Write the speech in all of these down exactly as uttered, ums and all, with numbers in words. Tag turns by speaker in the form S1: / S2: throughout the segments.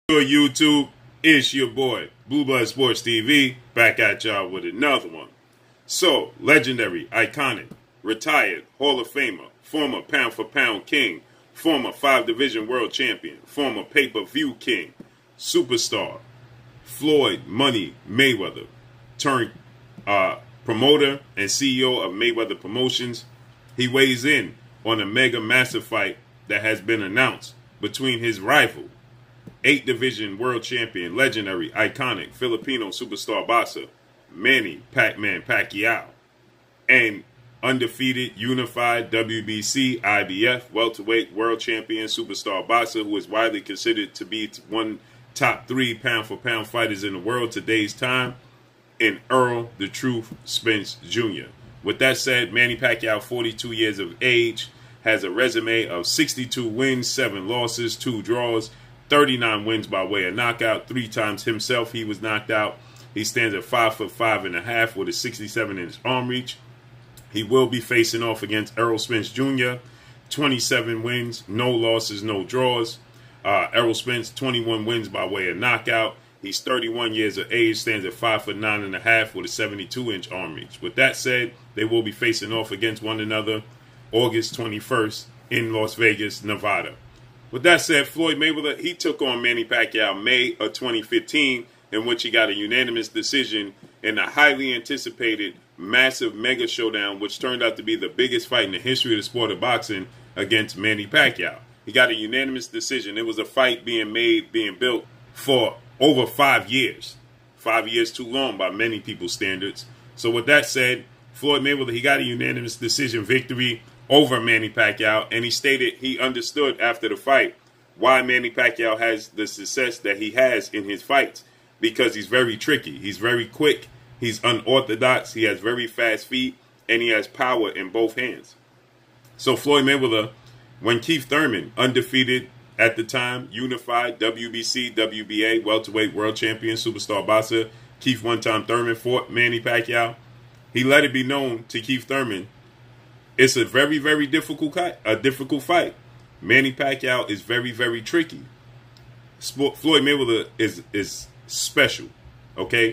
S1: Your YouTube, it's your boy, Blue Blood Sports T V, back at y'all with another one. So, legendary, iconic, retired, Hall of Famer, former pound for pound king, former five division world champion, former pay-per-view king, superstar, Floyd Money Mayweather, turned uh, promoter and C E O of Mayweather Promotions. He weighs in on a mega massive fight that has been announced between his rival, eight division world champion, legendary, iconic, Filipino superstar boxer, Manny Pac-Man Pacquiao, and undefeated, unified W B C, I B F, welterweight world champion, superstar boxer who is widely considered to be one top three pound for pound fighters in the world today's time, in Errol the Truth Spence Junior With that said, Manny Pacquiao, forty-two years of age, has a resume of sixty-two wins, seven losses, two draws, thirty-nine wins by way of knockout. Three times himself he was knocked out. He stands at five foot five and a half with a sixty-seven inch arm reach. He will be facing off against Errol Spence Junior twenty-seven wins, no losses, no draws. Uh, Errol Spence, twenty-one wins by way of knockout. He's thirty-one years of age, stands at five foot nine and a half with a seventy-two inch arm reach. With that said, they will be facing off against one another August twenty-first in Las Vegas, Nevada. With that said, Floyd Mayweather, he took on Manny Pacquiao May of twenty fifteen, in which he got a unanimous decision in a highly anticipated, massive mega showdown, which turned out to be the biggest fight in the history of the sport of boxing against Manny Pacquiao. He got a unanimous decision. It was a fight being made, being built for over five years. Five years too long by many people's standards. So with that said, Floyd Mayweather, he got a unanimous decision victory over Manny Pacquiao, and he stated he understood after the fight why Manny Pacquiao has the success that he has in his fights, because he's very tricky, he's very quick, he's unorthodox, he has very fast feet, and he has power in both hands. So Floyd Mayweather, when Keith Thurman, undefeated at the time, unified W B C, W B A, welterweight world champion, superstar boxer, Keith one-time Thurman fought Manny Pacquiao, he let it be known to Keith Thurman, it's a very, very difficult, a difficult fight. Manny Pacquiao is very, very tricky. Floyd Mayweather is is special, okay?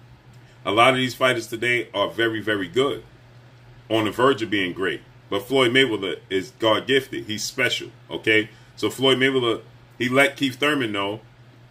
S1: A lot of these fighters today are very, very good, on the verge of being great. But Floyd Mayweather is God-gifted. He's special, okay? So Floyd Mayweather, he let Keith Thurman know,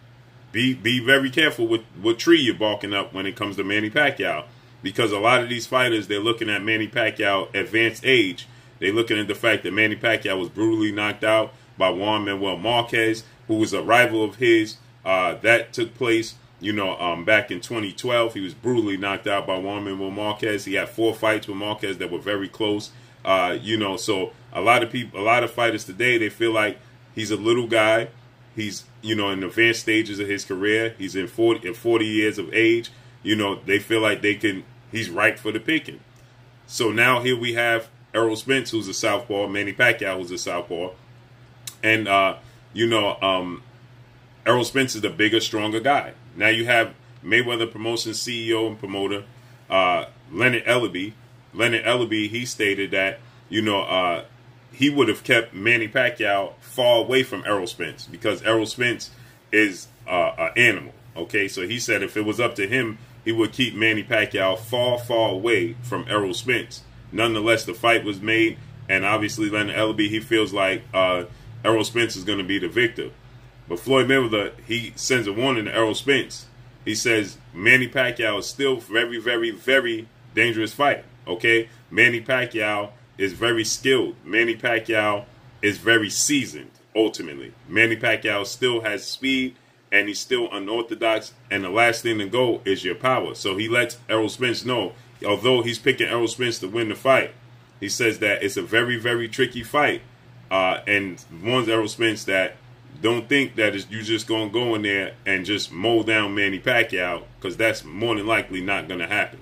S1: be be very careful with what tree you're barking up when it comes to Manny Pacquiao. Because a lot of these fighters, they're looking at Manny Pacquiao advanced age. They're looking at the fact that Manny Pacquiao was brutally knocked out by Juan Manuel Marquez, who was a rival of his. Uh, that took place, you know, um, back in twenty twelve. He was brutally knocked out by Juan Manuel Marquez. He had four fights with Marquez that were very close. Uh, you know, so a lot of people, a lot of fighters today, they feel like he's a little guy. He's, you know, in advanced stages of his career. He's in forty, in forty years of age. You know, they feel like they can, he's ripe for the picking. So now here we have Errol Spence, who's a southpaw, Manny Pacquiao, who's a southpaw. And, uh, you know, um, Errol Spence is the bigger, stronger guy. Now you have Mayweather Promotions C E O and promoter, uh, Leonard Ellerbe. Leonard Ellerbe, he stated that, you know, uh, he would have kept Manny Pacquiao far away from Errol Spence because Errol Spence is uh, an animal. Okay, so he said if it was up to him, he would keep Manny Pacquiao far, far away from Errol Spence. Nonetheless, the fight was made, and obviously Leonard Ellerbe, he feels like uh, Errol Spence is going to be the victor. But Floyd Mayweather, he sends a warning to Errol Spence. He says Manny Pacquiao is still very, very, very dangerous fight. Okay, Manny Pacquiao is very skilled. Manny Pacquiao is very seasoned, ultimately. Manny Pacquiao still has speed, and he's still unorthodox, and the last thing to go is your power. So he lets Errol Spence know, although he's picking Errol Spence to win the fight, he says that it's a very, very tricky fight, uh, and warns Errol Spence that don't think that you're just going to go in there and just mow down Manny Pacquiao, because that's more than likely not going to happen.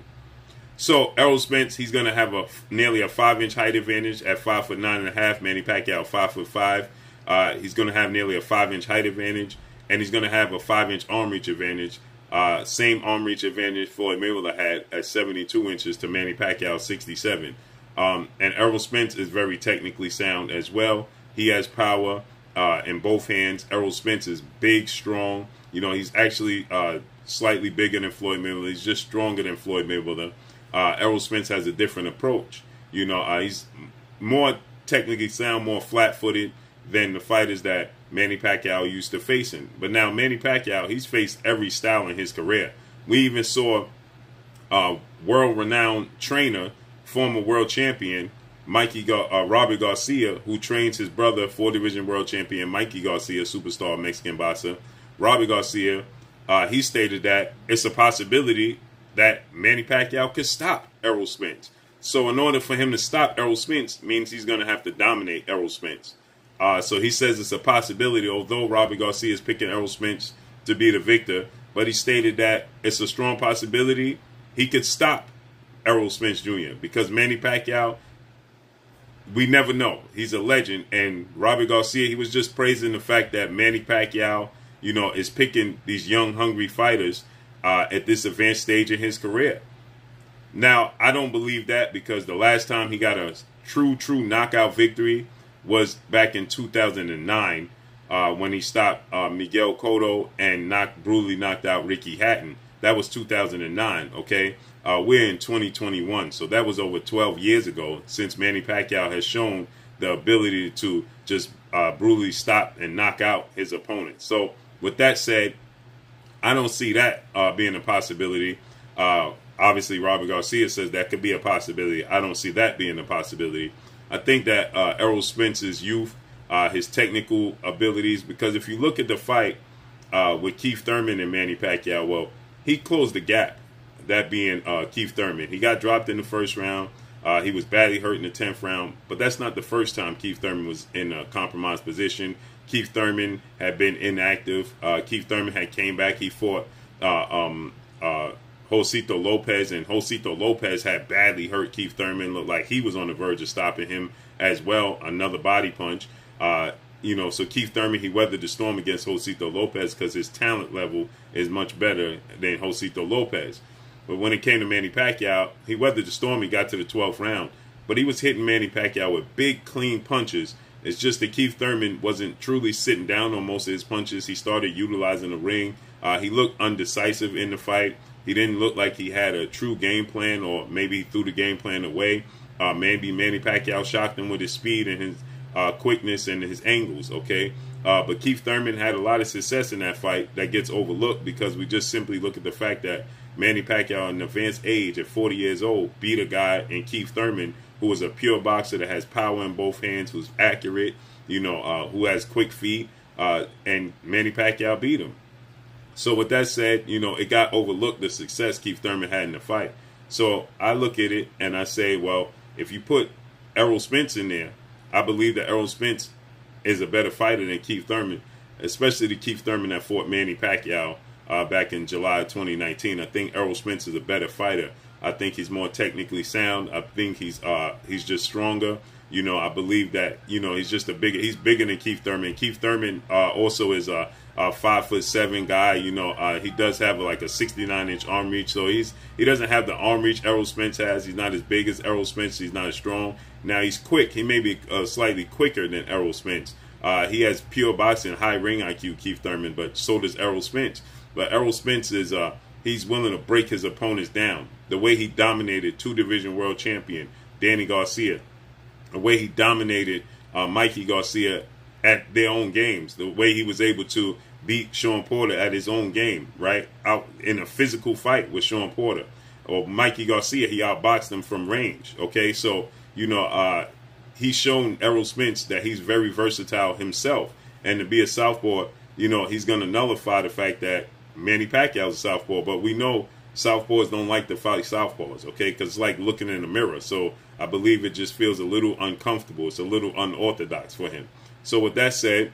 S1: So Errol Spence, he's going to have a nearly a five-inch height advantage at five foot nine and a half. Manny Pacquiao five foot five. Uh, he's going to have nearly a five-inch height advantage, and he's going to have a five-inch arm reach advantage. Uh, same arm reach advantage Floyd Mayweather had at seventy-two inches to Manny Pacquiao sixty-seven. Um, and Errol Spence is very technically sound as well. He has power. uh, in both hands. Errol Spence is big, strong. You know, he's actually uh, slightly bigger than Floyd Mayweather. He's just stronger than Floyd Mayweather. Uh, Errol Spence has a different approach. You know, uh, he's more technically sound, more flat-footed than the fighters that Manny Pacquiao used to facing. But now Manny Pacquiao, he's faced every style in his career. We even saw uh, world-renowned trainer, former world champion, Mikey Gar- uh, Robert Garcia, who trains his brother, four-division world champion Mikey Garcia, superstar Mexican boxer. Robert Garcia, uh, he stated that it's a possibility that Manny Pacquiao could stop Errol Spence. So in order for him to stop Errol Spence means he's going to have to dominate Errol Spence. Uh, so he says it's a possibility, although Robert Garcia is picking Errol Spence to be the victor, but he stated that it's a strong possibility he could stop Errol Spence Junior because Manny Pacquiao, we never know. He's a legend, and Robert Garcia, he was just praising the fact that Manny Pacquiao, you know, is picking these young, hungry fighters uh, at this advanced stage in his career. Now, I don't believe that because the last time he got a true, true knockout victory was back in two thousand nine uh, when he stopped uh, Miguel Cotto and knocked, brutally knocked out Ricky Hatton. That was two thousand nine, okay? Uh, we're in twenty twenty-one, so that was over twelve years ago since Manny Pacquiao has shown the ability to just uh, brutally stop and knock out his opponent. So with that said, I don't see that uh, being a possibility. Uh, obviously, Robert Garcia says that could be a possibility. I don't see that being a possibility. I think that uh, Errol Spence's youth, uh, his technical abilities, because if you look at the fight uh, with Keith Thurman and Manny Pacquiao, well, he closed the gap, that being uh, Keith Thurman. He got dropped in the first round. Uh, he was badly hurt in the tenth round, but that's not the first time Keith Thurman was in a compromised position. Keith Thurman had been inactive. Uh, Keith Thurman had came back. He fought uh, um, uh, Josito Lopez, and Josito Lopez had badly hurt Keith Thurman. Looked like he was on the verge of stopping him as well. Another body punch. Uh, you know, so Keith Thurman, he weathered the storm against Josito Lopez because his talent level is much better than Josito Lopez. But when it came to Manny Pacquiao, he weathered the storm. He got to the twelfth round. But he was hitting Manny Pacquiao with big, clean punches. It's just that Keith Thurman wasn't truly sitting down on most of his punches. He started utilizing the ring. Uh, he looked undecisive in the fight. He didn't look like he had a true game plan, or maybe he threw the game plan away. Uh, maybe Manny Pacquiao shocked him with his speed and his uh, quickness and his angles, okay? Uh, but Keith Thurman had a lot of success in that fight that gets overlooked because we just simply look at the fact that Manny Pacquiao, at an advanced age, at forty years old, beat a guy in Keith Thurman who is a pure boxer that has power in both hands, who's accurate, you know, uh, who has quick feet, uh, and Manny Pacquiao beat him. So with that said, you know, it got overlooked, the success Keith Thurman had in the fight. So I look at it and I say, well, if you put Errol Spence in there, I believe that Errol Spence is a better fighter than Keith Thurman, especially the Keith Thurman that fought Manny Pacquiao uh, back in July of twenty nineteen. I think Errol Spence is a better fighter. I think he's more technically sound. I think he's uh, he's just stronger. You know, I believe that, you know, he's just a bigger, he's bigger than Keith Thurman. Keith Thurman uh, also is a, a five foot seven guy. You know, uh, he does have like a sixty-nine inch arm reach. So he's, he doesn't have the arm reach Errol Spence has. He's not as big as Errol Spence. He's not as strong. Now he's quick. He may be uh, slightly quicker than Errol Spence. Uh, he has pure boxing, high ring I Q, Keith Thurman, but so does Errol Spence. But Errol Spence is, uh, he's willing to break his opponents down. The way he dominated two-division world champion Danny Garcia, the way he dominated uh, Mikey Garcia at their own games, the way he was able to beat Sean Porter at his own game, right, out in a physical fight with Sean Porter. Or Mikey Garcia, he outboxed him from range, okay? So, you know, uh, he's shown Errol Spence that he's very versatile himself. And to be a southpaw, you know, he's going to nullify the fact that Manny Pacquiao's a southpaw, but we know southpaws don't like to fight southpaws, okay? Because it's like looking in a mirror. So I believe it just feels a little uncomfortable. It's a little unorthodox for him. So with that said,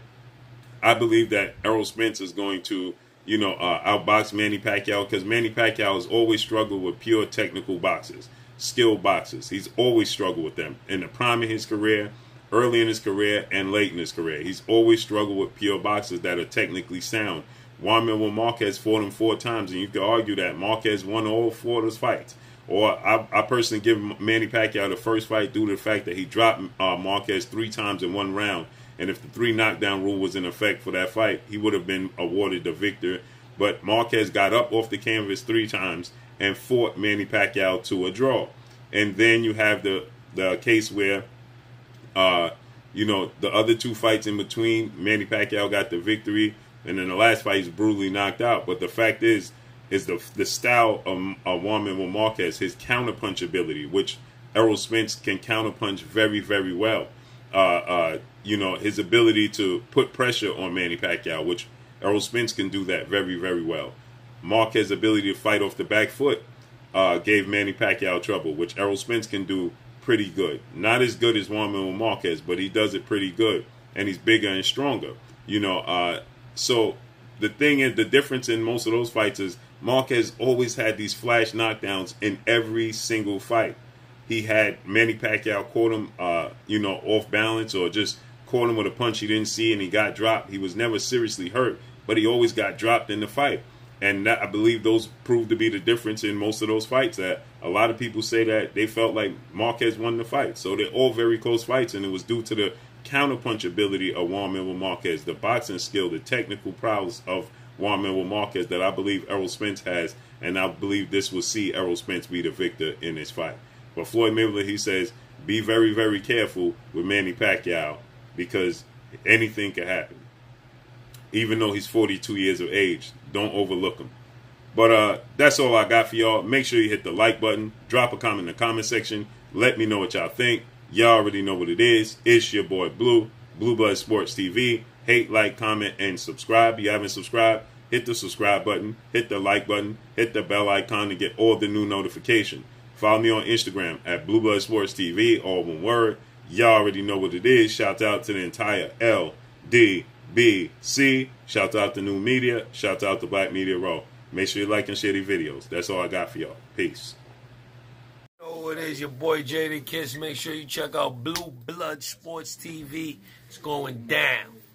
S1: I believe that Errol Spence is going to, you know, uh, outbox Manny Pacquiao because Manny Pacquiao has always struggled with pure technical boxers, skilled boxers. He's always struggled with them in the prime of his career, early in his career, and late in his career. He's always struggled with pure boxers that are technically sound. Juan Manuel Marquez fought him four times, and you could argue that Marquez won all four of those fights. Or I, I personally give Manny Pacquiao the first fight due to the fact that he dropped uh, Marquez three times in one round, And if the three knockdown rule was in effect for that fight, he would have been awarded the victor. But Marquez got up off the canvas three times and fought Manny Pacquiao to a draw. And then you have the, the case where, uh, you know, the other two fights in between, Manny Pacquiao got the victory. And then the last fight, he's brutally knocked out. But the fact is, is the the style of, of Juan Manuel Marquez, his counterpunch ability, which Errol Spence can counterpunch very, very well. Uh, uh, you know, his ability to put pressure on Manny Pacquiao, which Errol Spence can do that very, very well. Marquez's ability to fight off the back foot uh, gave Manny Pacquiao trouble, which Errol Spence can do pretty good. Not as good as Juan Manuel Marquez, but he does it pretty good, and he's bigger and stronger. You know, uh, so the thing is, the difference in most of those fights is Marquez always had these flash knockdowns in every single fight. He had Manny Pacquiao caught him, uh, you know, off balance, or just caught him with a punch he didn't see and he got dropped. He was never seriously hurt, but he always got dropped in the fight. And that, I believe those proved to be the difference in most of those fights. That a lot of people say that they felt like Marquez won the fight. So they're all very close fights, and it was due to the counterpunch ability of Juan Manuel Marquez, the boxing skill, the technical prowess of Juan Manuel Marquez that I believe Errol Spence has, and I believe this will see Errol Spence be the victor in this fight. But Floyd Mayweather, he says, be very, very careful with Manny Pacquiao because anything can happen. Even though he's forty-two years of age, don't overlook him. But uh, that's all I got for y'all. Make sure you hit the like button, drop a comment in the comment section, let me know what y'all think. Y'all already know what it is. It's your boy Blue, Blue Blood Sports T V. Hate, like, comment, and subscribe. If you haven't subscribed, hit the subscribe button, hit the like button, hit the bell icon to get all the new notifications. Follow me on Instagram at Blue Blood Sports T V, all one word. Y'all already know what it is. Shout out to the entire L D B C. Shout out to New Media. Shout out to Black Media Row. Make sure you like and share these videos. That's all I got for y'all. Peace.
S2: You know who it is, your boy Jada Kiss. Make sure you check out Blue Blood Sports T V. It's going down.